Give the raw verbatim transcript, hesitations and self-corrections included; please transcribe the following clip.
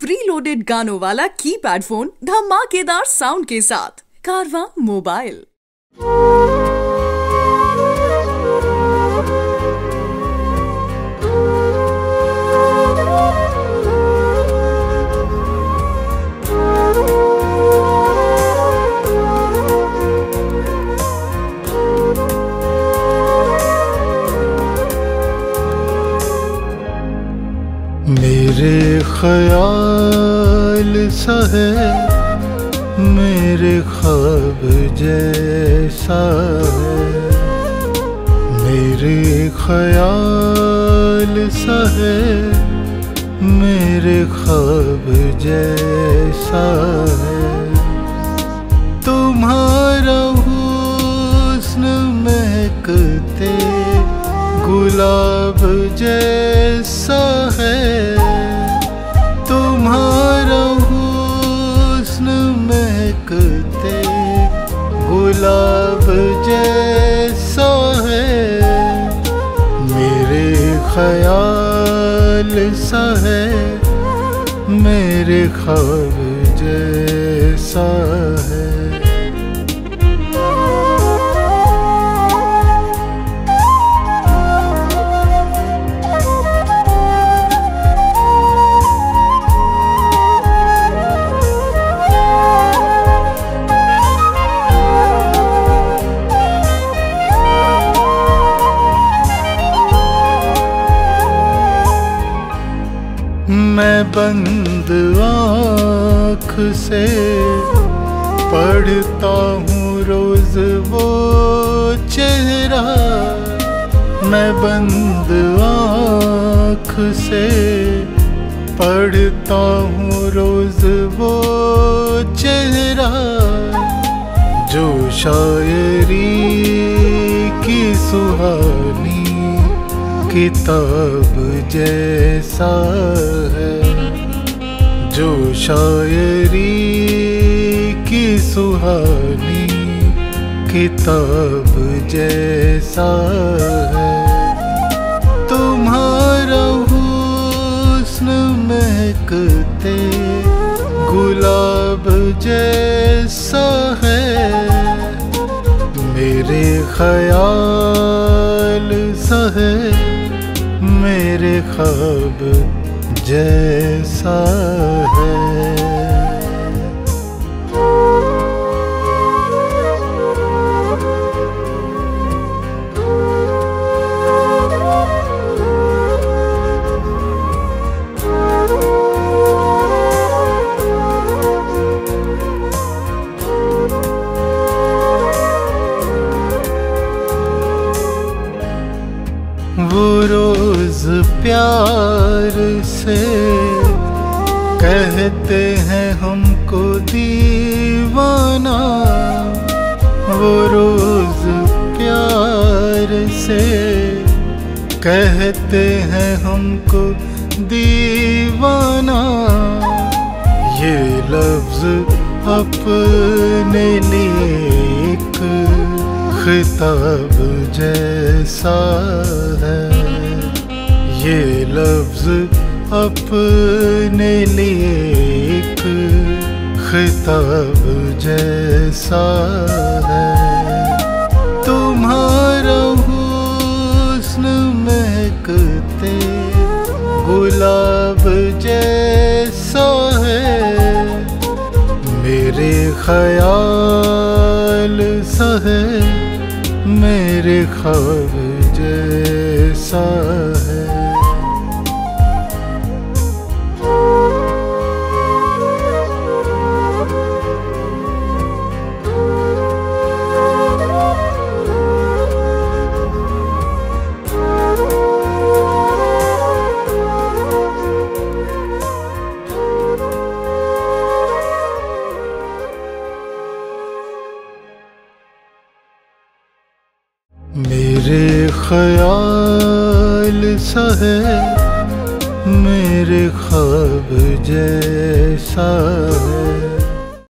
Pre loaded गानों वाला keypad phone धमाकेदार साउंड के साथ कारवां मोबाइल। मेरे ख्याल सा है, मेरे ख्वाब जैसा है। मेरे ख्याल सा है, मेरे ख्वाब जैसा है। तुम्हारा हुस्न महकते गुलाब जैसा है। तुम्हारा हुस्न महकते गुलाब जैसा है। मेरे ख्याल सा है, मेरे ख्वाब जैसा है। मैं बंद आँख से पढ़ता हूँ रोज वो चेहरा। मैं बंद आँख से पढ़ता हूँ रोज वो चेहरा। जो शायरी की सुहानी किताब जैसा है। जो शायरी की सुहानी किताब जैसा है। तुम्हारा हुस्न महकते गुलाब जैसा है। मेरे ख्याल सा है, मेरे ख्वाब जैसा है। वो रोज प्यार से कहते हैं हमको दीवाना। वो रोज प्यार से कहते हैं हमको दीवाना। ये लफ्ज अपने लिए एक खिताब जैसा है। ये लफ्ज अपने लिए एक खिताब जैसा है। तुम्हारा हुस्न महकते गुलाब जैसा है। मेरे ख्याल सा है, मेरे ख्वाब जैसा है। मेरे ख्याल सा है, मेरे ख्वाब जैसा है।